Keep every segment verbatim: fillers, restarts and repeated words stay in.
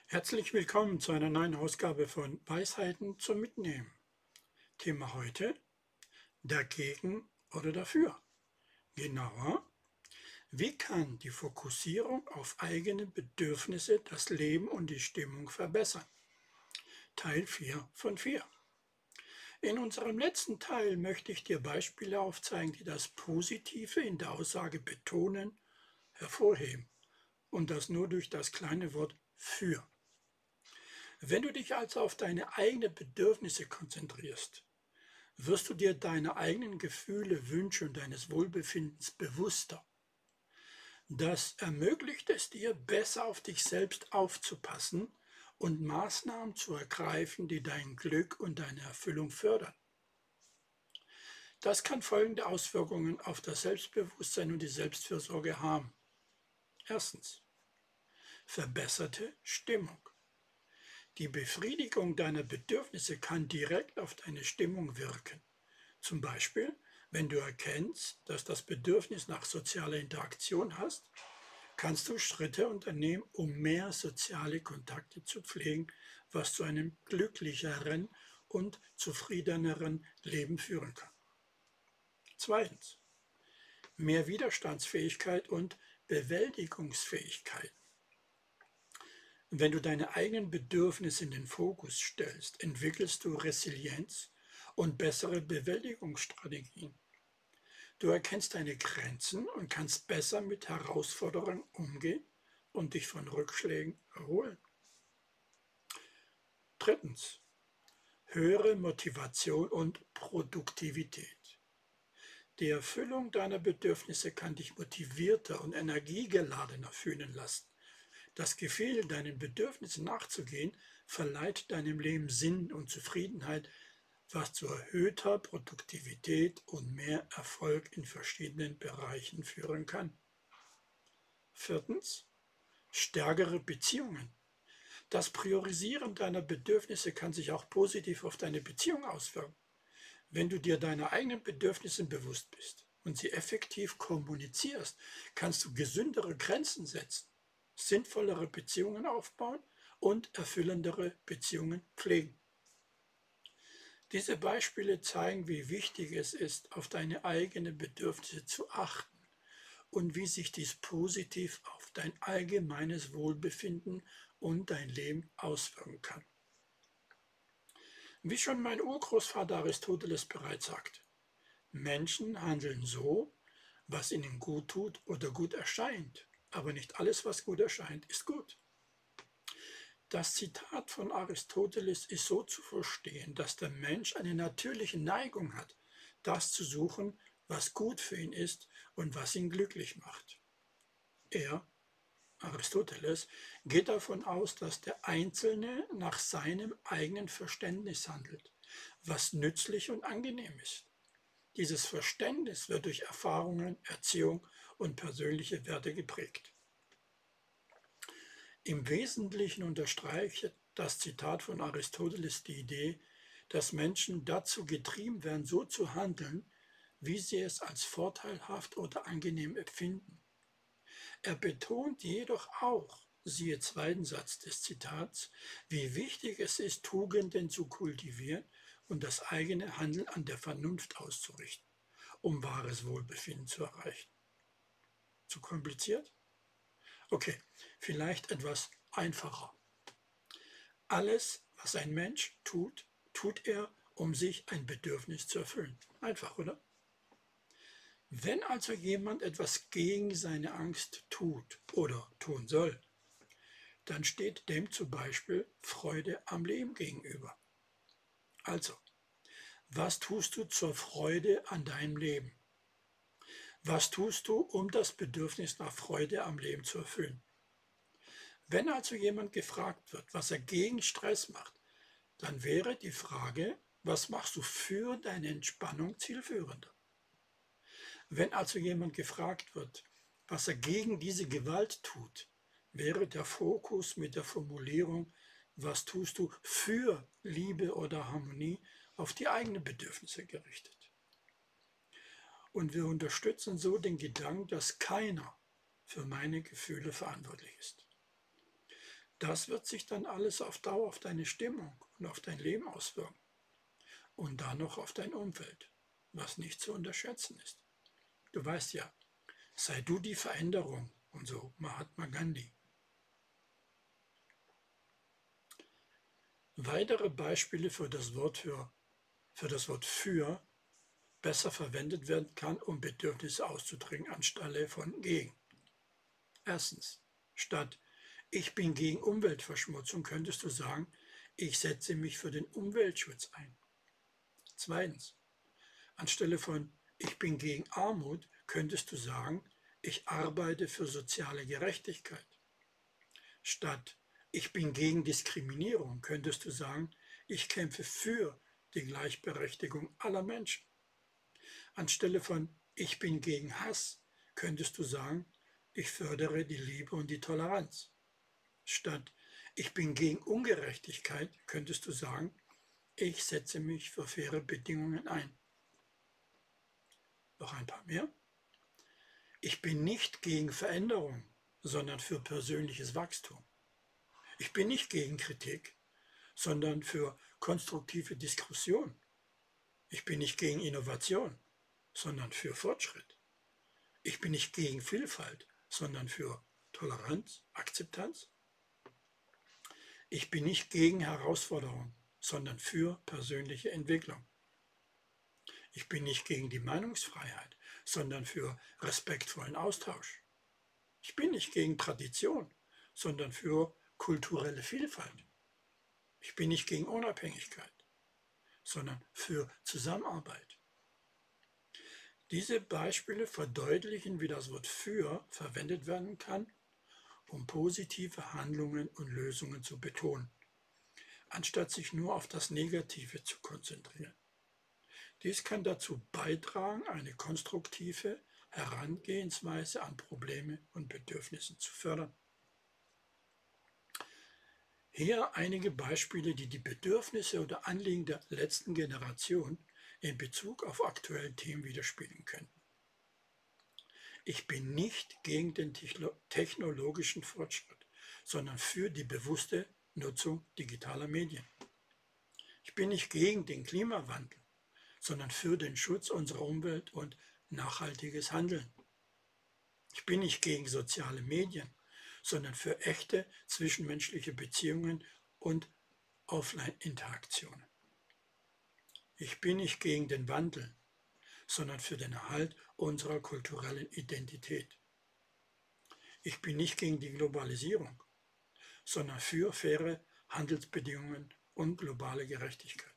Herzlich willkommen zu einer neuen Ausgabe von Weisheiten zum Mitnehmen. Thema heute: Dagegen oder dafür. Genauer: Wie kann die Fokussierung auf eigene Bedürfnisse das Leben und die Stimmung verbessern? Teil vier von vier. In unserem letzten Teil möchte ich dir Beispiele aufzeigen, die das Positive in der Aussage betonen, hervorheben und das nur durch das kleine Wort für. Wenn du dich also auf deine eigenen Bedürfnisse konzentrierst, wirst du dir deiner eigenen Gefühle, Wünsche und deines Wohlbefindens bewusster. Das ermöglicht es dir, besser auf dich selbst aufzupassen und Maßnahmen zu ergreifen, die dein Glück und deine Erfüllung fördern. Das kann folgende Auswirkungen auf das Selbstbewusstsein und die Selbstfürsorge haben. Erstens: verbesserte Stimmung. Die Befriedigung deiner Bedürfnisse kann direkt auf deine Stimmung wirken. Zum Beispiel, wenn du erkennst, dass das Bedürfnis nach sozialer Interaktion hast, kannst du Schritte unternehmen, um mehr soziale Kontakte zu pflegen, was zu einem glücklicheren und zufriedeneren Leben führen kann. Zweitens: mehr Widerstandsfähigkeit und Bewältigungsfähigkeit. Wenn du deine eigenen Bedürfnisse in den Fokus stellst, entwickelst du Resilienz und bessere Bewältigungsstrategien. Du erkennst deine Grenzen und kannst besser mit Herausforderungen umgehen und dich von Rückschlägen erholen. Drittens: höhere Motivation und Produktivität. Die Erfüllung deiner Bedürfnisse kann dich motivierter und energiegeladener fühlen lassen. Das Gefühl, deinen Bedürfnissen nachzugehen, verleiht deinem Leben Sinn und Zufriedenheit, was zu erhöhter Produktivität und mehr Erfolg in verschiedenen Bereichen führen kann. Viertens: stärkere Beziehungen. Das Priorisieren deiner Bedürfnisse kann sich auch positiv auf deine Beziehung auswirken. Wenn du dir deiner eigenen Bedürfnisse bewusst bist und sie effektiv kommunizierst, kannst du gesündere Grenzen setzen, sinnvollere Beziehungen aufbauen und erfüllendere Beziehungen pflegen. Diese Beispiele zeigen, wie wichtig es ist, auf deine eigenen Bedürfnisse zu achten und wie sich dies positiv auf dein allgemeines Wohlbefinden und dein Leben auswirken kann. Wie schon mein Urgroßvater Aristoteles bereits sagte: Menschen handeln so, was ihnen gut tut oder gut erscheint, aber nicht alles, was gut erscheint, ist gut. Das Zitat von Aristoteles ist so zu verstehen, dass der Mensch eine natürliche Neigung hat, das zu suchen, was gut für ihn ist und was ihn glücklich macht. Er, Aristoteles, geht davon aus, dass der Einzelne nach seinem eigenen Verständnis handelt, was nützlich und angenehm ist. Dieses Verständnis wird durch Erfahrungen, Erziehung und persönliche Werte geprägt. Im Wesentlichen unterstreicht das Zitat von Aristoteles die Idee, dass Menschen dazu getrieben werden, so zu handeln, wie sie es als vorteilhaft oder angenehm empfinden. Er betont jedoch auch, siehe zweiten Satz des Zitats, wie wichtig es ist, Tugenden zu kultivieren und das eigene Handeln an der Vernunft auszurichten, um wahres Wohlbefinden zu erreichen. Zu kompliziert? Okay, vielleicht etwas einfacher. Alles, was ein Mensch tut, tut er, um sich ein Bedürfnis zu erfüllen. Einfach, oder? Wenn also jemand etwas gegen seine Angst tut oder tun soll, dann steht dem zum Beispiel Freude am Leben gegenüber. Also, was tust du zur Freude an deinem Leben? Was tust du, um das Bedürfnis nach Freude am Leben zu erfüllen? Wenn also jemand gefragt wird, was er gegen Stress macht, dann wäre die Frage: Was machst du für deine Entspannung zielführender? Wenn also jemand gefragt wird, was er gegen diese Gewalt tut, wäre der Fokus mit der Formulierung: Was tust du für Liebe oder Harmonie, auf die eigenen Bedürfnisse gerichtet. Und wir unterstützen so den Gedanken, dass keiner für meine Gefühle verantwortlich ist. Das wird sich dann alles auf Dauer auf deine Stimmung und auf dein Leben auswirken und dann noch auf dein Umfeld, was nicht zu unterschätzen ist. Du weißt ja, sei du die Veränderung und so Mahatma Gandhi. Weitere Beispiele für das Wort für, für das Wort für besser verwendet werden kann, um Bedürfnisse auszudrücken, anstelle von gegen. Erstens, statt ich bin gegen Umweltverschmutzung könntest du sagen, ich setze mich für den Umweltschutz ein. Zweitens, anstelle von ich bin gegen Armut könntest du sagen, ich arbeite für soziale Gerechtigkeit. Statt ich bin gegen Diskriminierung könntest du sagen, ich kämpfe für die Gleichberechtigung aller Menschen. Anstelle von ich bin gegen Hass könntest du sagen, ich fördere die Liebe und die Toleranz. Statt ich bin gegen Ungerechtigkeit könntest du sagen, ich setze mich für faire Bedingungen ein. Noch ein paar mehr. Ich bin nicht gegen Veränderung, sondern für persönliches Wachstum. Ich bin nicht gegen Kritik, sondern für konstruktive Diskussion. Ich bin nicht gegen Innovation, sondern für Fortschritt. Ich bin nicht gegen Vielfalt, sondern für Toleranz, Akzeptanz. Ich bin nicht gegen Herausforderungen, sondern für persönliche Entwicklung. Ich bin nicht gegen die Meinungsfreiheit, sondern für respektvollen Austausch. Ich bin nicht gegen Tradition, sondern für kulturelle Vielfalt. Ich bin nicht gegen Unabhängigkeit, sondern für Zusammenarbeit. Diese Beispiele verdeutlichen, wie das Wort für verwendet werden kann, um positive Handlungen und Lösungen zu betonen, anstatt sich nur auf das Negative zu konzentrieren. Dies kann dazu beitragen, eine konstruktive Herangehensweise an Probleme und Bedürfnisse zu fördern. Hier einige Beispiele, die die Bedürfnisse oder Anliegen der letzten Generation in Bezug auf aktuelle Themen widerspiegeln könnten. Ich bin nicht gegen den technologischen Fortschritt, sondern für die bewusste Nutzung digitaler Medien. Ich bin nicht gegen den Klimawandel, sondern für den Schutz unserer Umwelt und nachhaltiges Handeln. Ich bin nicht gegen soziale Medien, sondern für echte zwischenmenschliche Beziehungen und Offline-Interaktionen. Ich bin nicht gegen den Wandel, sondern für den Erhalt unserer kulturellen Identität. Ich bin nicht gegen die Globalisierung, sondern für faire Handelsbedingungen und globale Gerechtigkeit.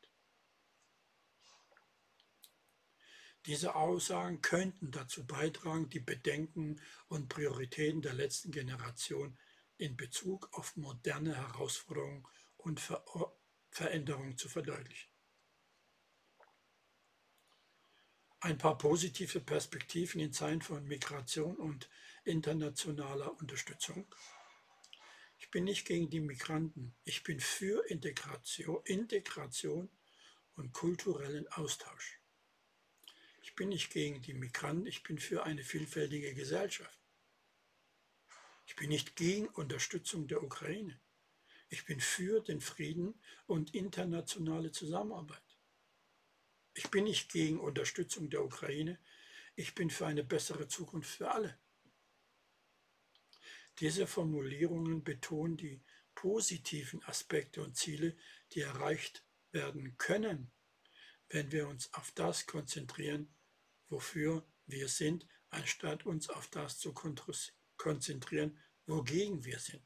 Diese Aussagen könnten dazu beitragen, die Bedenken und Prioritäten der letzten Generation in Bezug auf moderne Herausforderungen und Ver Veränderungen zu verdeutlichen. Ein paar positive Perspektiven in Zeiten von Migration und internationaler Unterstützung. Ich bin nicht gegen die Migranten, ich bin für Integration, Integration und kulturellen Austausch. Ich bin nicht gegen die Migranten, ich bin für eine vielfältige Gesellschaft. Ich bin nicht gegen Unterstützung der Ukraine. Ich bin für den Frieden und internationale Zusammenarbeit. Ich bin nicht gegen Unterstützung der Ukraine, ich bin für eine bessere Zukunft für alle. Diese Formulierungen betonen die positiven Aspekte und Ziele, die erreicht werden können, wenn wir uns auf das konzentrieren, wofür wir sind, anstatt uns auf das zu konzentrieren, wogegen wir sind.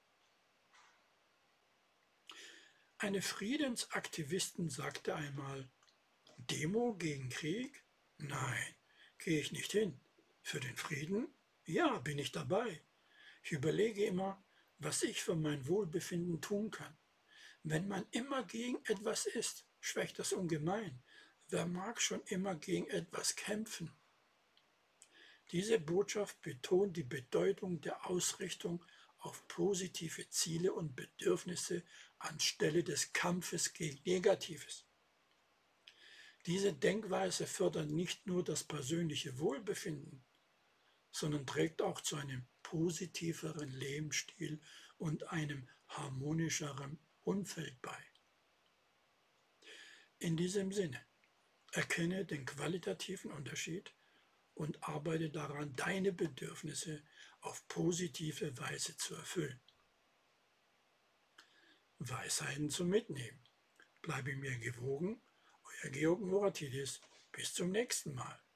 Eine Friedensaktivistin sagte einmal, Demo gegen Krieg? Nein, gehe ich nicht hin. Für den Frieden? Ja, bin ich dabei. Ich überlege immer, was ich für mein Wohlbefinden tun kann. Wenn man immer gegen etwas ist, schwächt das ungemein. Wer mag schon immer gegen etwas kämpfen? Diese Botschaft betont die Bedeutung der Ausrichtung auf positive Ziele und Bedürfnisse anstelle des Kampfes gegen Negatives. Diese Denkweise fördert nicht nur das persönliche Wohlbefinden, sondern trägt auch zu einem positiveren Lebensstil und einem harmonischeren Umfeld bei. In diesem Sinne, erkenne den qualitativen Unterschied und arbeite daran, deine Bedürfnisse auf positive Weise zu erfüllen. Weisheiten zum Mitnehmen. Bleibe mir gewogen, euer Georg Muratidis. Bis zum nächsten Mal.